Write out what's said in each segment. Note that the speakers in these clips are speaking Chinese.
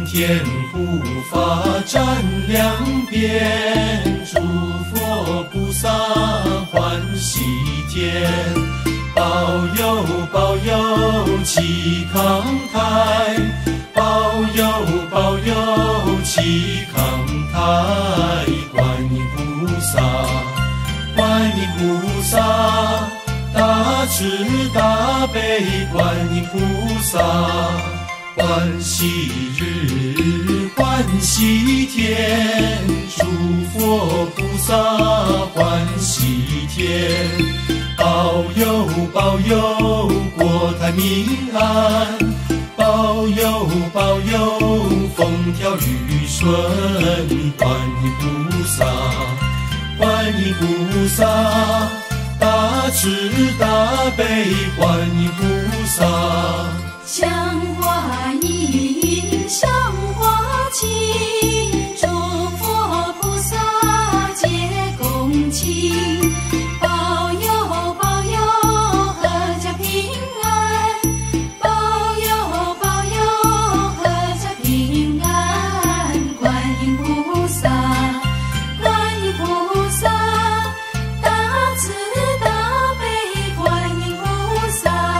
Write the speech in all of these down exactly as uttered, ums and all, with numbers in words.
天护法站两边，诸佛菩萨欢喜天，保佑保佑齐康泰，保佑保佑齐康泰，观音菩萨，观音菩萨，大慈大悲观音菩萨。欢喜日，欢喜天，诸佛菩萨欢喜天，保佑保佑国泰民安，保佑保佑风调雨顺，观音菩萨，观音菩萨，大慈大悲观音菩萨。 香花印，香花情，诸佛菩萨皆恭请，保佑保佑阖家平安，保佑保佑阖家平安，观音菩萨，观音菩萨，大慈大悲观音菩萨。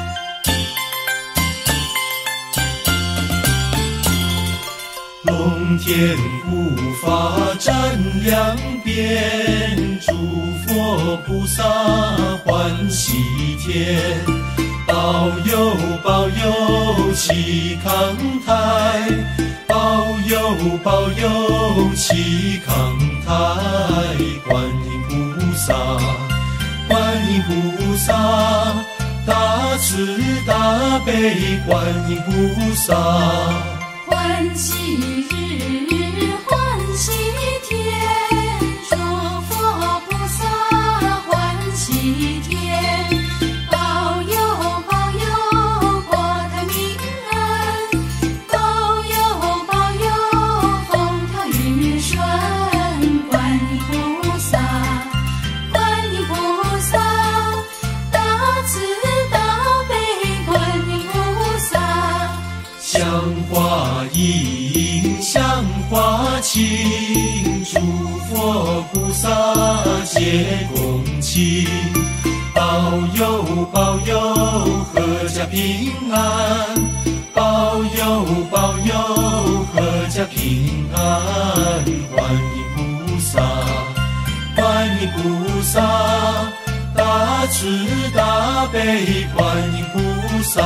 龙天护法站两边，诸佛菩萨欢喜天，保佑保佑齐康泰，保佑保佑齐康泰，观音菩萨，观音菩萨，大慈大悲观音菩萨。 欢喜日，欢喜天，诸佛菩萨欢喜天，保佑保佑国泰民安，保佑保佑风调雨顺，观音菩萨，观音菩萨，大慈大悲观音菩萨。 香花印，香花情，诸佛菩萨皆恭请，保佑保佑阖家平安，保佑保佑阖家平安，观音菩萨，观音菩萨，大慈大悲观音菩萨。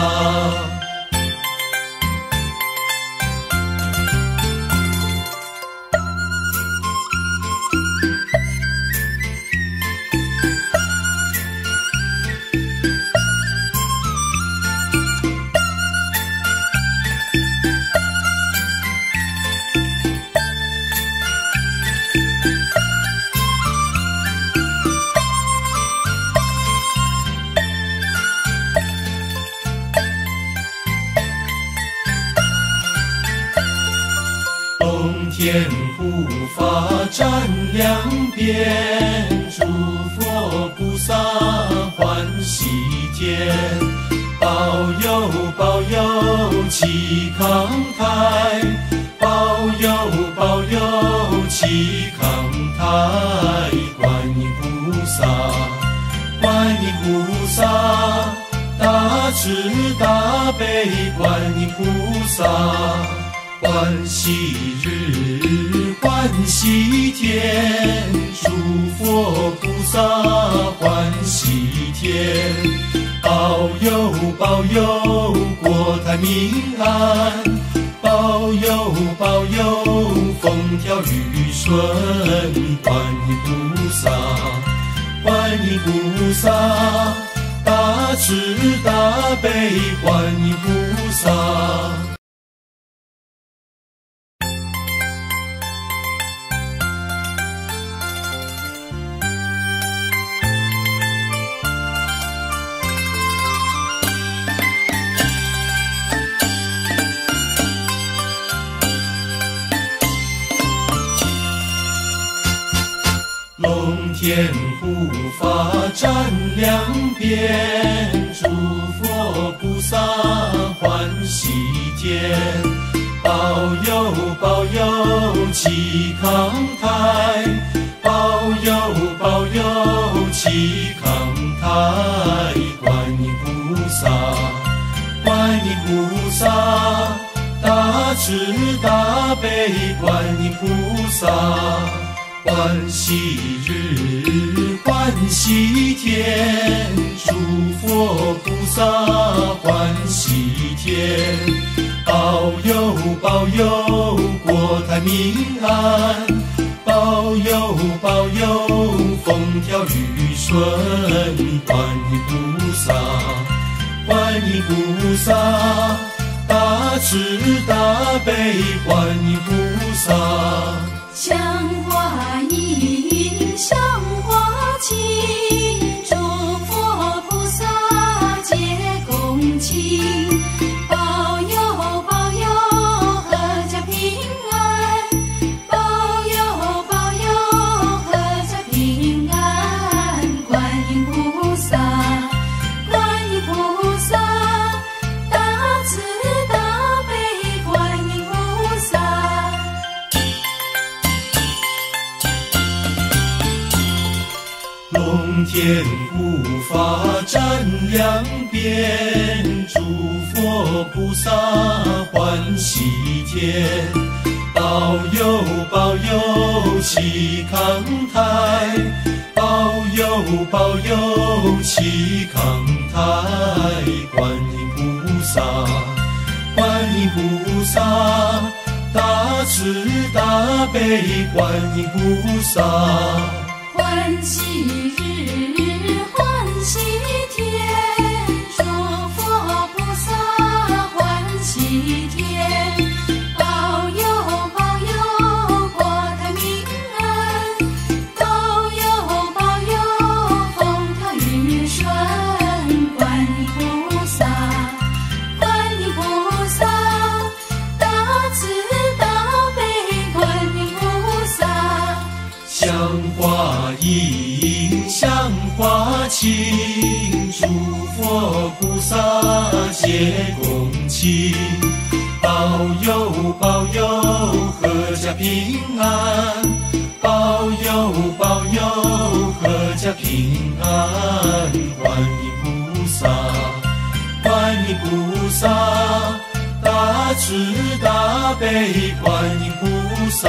龙天护法站两边，诸佛菩萨欢喜天，保佑保佑齐康泰，保佑保佑齐康泰，观音菩萨，观音菩萨，大慈大悲观音菩萨。欢喜日，欢喜天，诸佛菩萨欢喜天，保佑保佑国泰民安，保佑保佑风调雨顺，观音菩萨，观音菩萨，大慈大悲观音菩萨。龙天护法站两边，诸佛菩萨欢喜天，保佑保佑齐康泰，保佑保佑齐康泰，观音菩萨，观音菩萨，大慈大悲观音菩萨，欢喜日，欢喜天，诸佛菩萨欢喜天，保佑保佑国泰民安，保佑保佑风调雨顺，观音菩萨，观音菩萨，大慈大悲观音菩萨。 香花印，香花情，诸佛菩萨皆恭请，保佑保佑阖家平安，保佑保佑阖家平安，观音菩萨，观音菩萨，大慈大悲观音菩萨。 龙天护法站两边，诸佛菩萨欢喜天，保佑保佑齐康泰，保佑保佑齐康泰，观音菩萨，观音菩萨，大慈大悲观音菩萨。 欢喜日，欢喜天，诸佛菩萨欢喜天，保佑保佑国泰民安，保佑保佑风调雨顺，观音菩萨，观音菩萨，大慈大悲观音菩萨。 香花印，香花情，诸佛菩萨皆恭请，保佑保佑阖家平安，保佑保佑阖家平安，观音菩萨，观音菩萨，大慈大悲观音菩萨。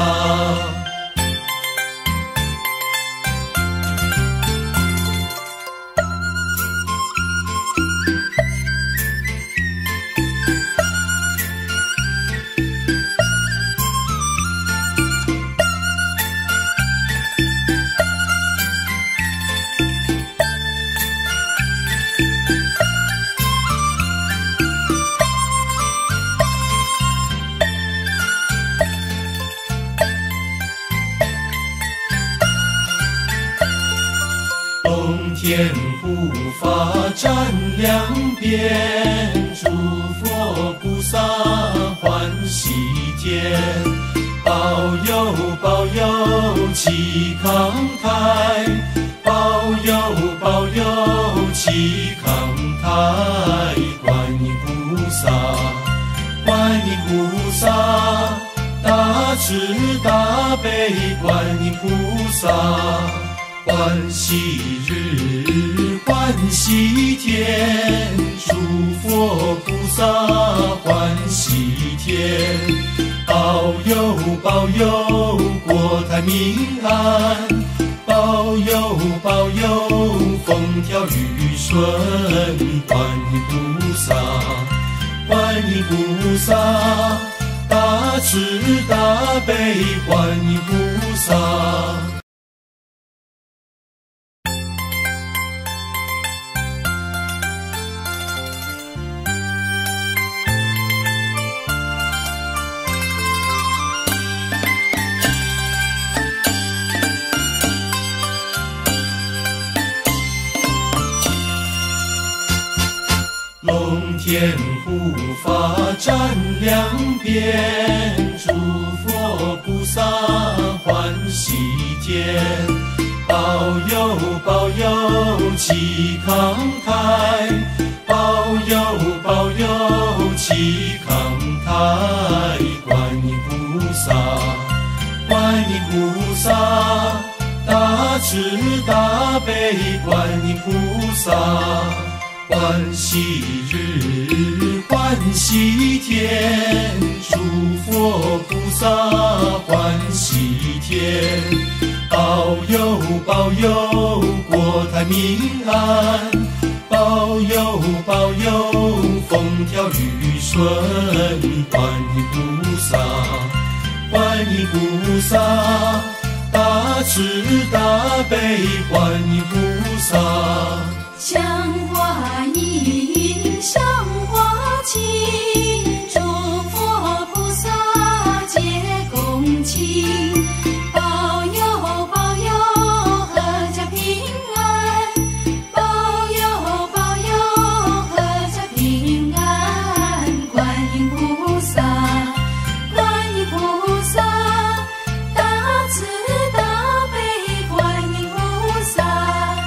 龙天护法站两边，诸佛菩萨欢喜天，保佑保佑齐康泰，保佑保佑齐康泰，观音菩萨，观音菩萨，大慈大悲观音菩萨。欢喜日，欢喜天，诸佛菩萨欢喜天，保佑保佑国泰民安，保佑保佑风调雨顺，观音菩萨，观音菩萨，大慈大悲观音菩萨。龙天护法站两边，诸佛菩萨欢喜天，保佑保佑齐康泰，保佑保佑齐康泰，观音菩萨，欢喜日，欢喜天，诸佛菩萨欢喜天，保佑保佑国泰民安，保佑保佑风调雨顺，观音菩萨，观音菩萨，大慈大悲观音菩萨， 香花印，香花旗，诸佛菩萨皆恭请，保佑保佑阖家平安，保佑保佑阖家平安，观音菩萨，观音菩萨，大慈大悲观音菩萨。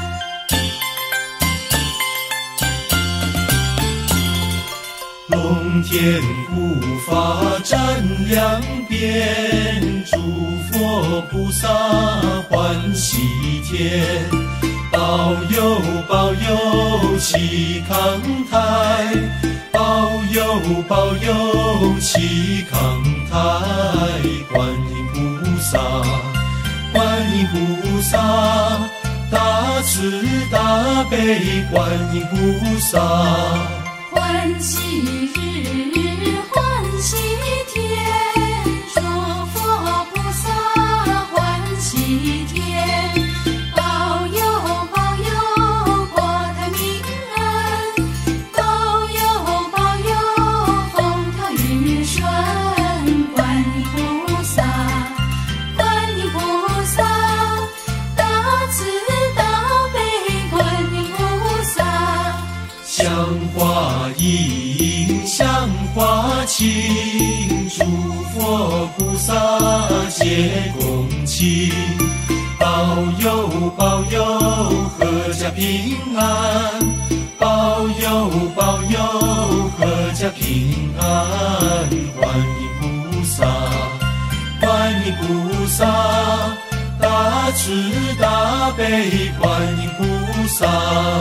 龙天护法站两边，诸佛菩萨欢喜天，保佑保佑齐康泰，保佑保佑齐康泰，观音菩萨，观音菩萨，大慈大悲观音菩萨， 欢喜日，欢喜天，诸佛菩萨欢喜天，保佑保佑国泰民安，保佑保佑风调雨顺，观音菩萨，观音菩萨，大慈大悲观音菩萨。 香花印，香花旗，诸佛菩萨皆恭请，保佑保佑阖家平安，保佑保佑阖家平安，观音菩萨，观音菩萨，大慈大悲观音菩萨。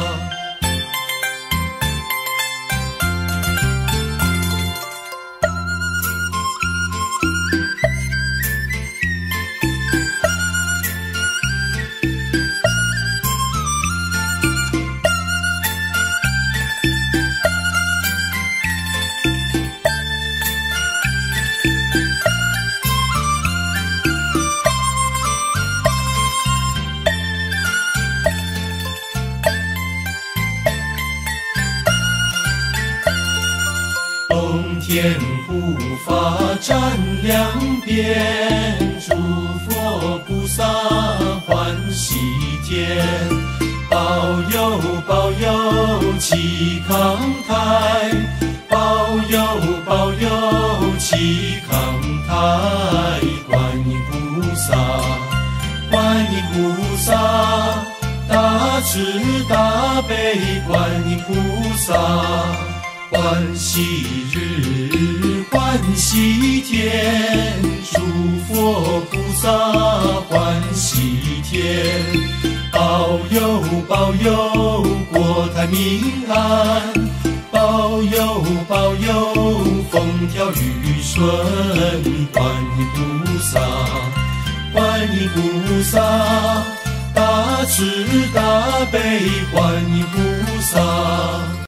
龙天护法站两边，诸佛菩萨欢喜天，保佑保佑齐康泰，保佑保佑齐康泰，观音菩萨，观音菩萨，大慈大悲观音菩萨，欢喜日，欢喜天，诸佛菩萨欢喜天，保佑保佑国泰民安，保佑保佑风调雨顺，观音菩萨，观音菩萨，大慈大悲观音菩萨。